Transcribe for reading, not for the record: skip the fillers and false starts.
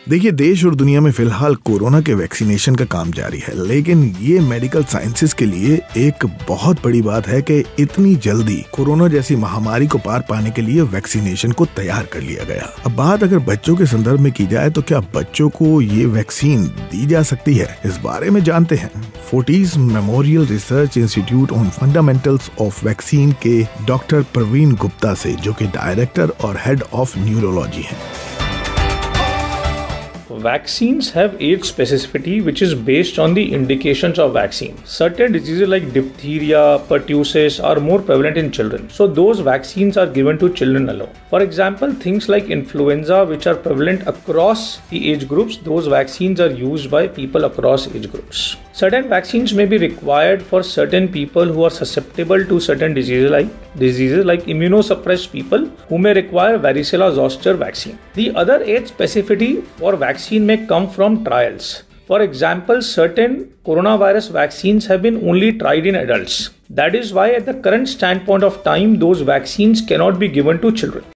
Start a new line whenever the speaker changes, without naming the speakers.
देखिए, देश और दुनिया में फिलहाल कोरोना के वैक्सीनेशन का काम जारी है, लेकिन ये मेडिकल साइंसेस के लिए एक बहुत बड़ी बात है कि इतनी जल्दी कोरोना जैसी महामारी को पार पाने के लिए वैक्सीनेशन को तैयार कर लिया गया। अब बात अगर बच्चों के संदर्भ में की जाए तो क्या बच्चों को ये वैक्सीन दी जा सकती है? इस बारे में जानते हैं Fortis Memorial Research Institute on fundamentals of vaccine के डॉक्टर प्रवीण गुप्ता से, जो कि डायरेक्टर और हेड ऑफ न्यूरोलॉजी हैं।
Vaccines have age specificity, which is based on the indications of vaccine. Certain diseases like diphtheria, pertussis are more prevalent in children. So those vaccines are given to children alone. For example, things like influenza, which are prevalent across the age groups, those vaccines are used by people across age groups. Certain vaccines may be required for certain people who are susceptible to certain diseases like immunosuppressed people who may require varicella zoster vaccine. The other age specificity for vaccine may come from trials. For example, certain coronavirus vaccines have been only tried in adults. That is why at the current standpoint of time, those vaccines cannot be given to children.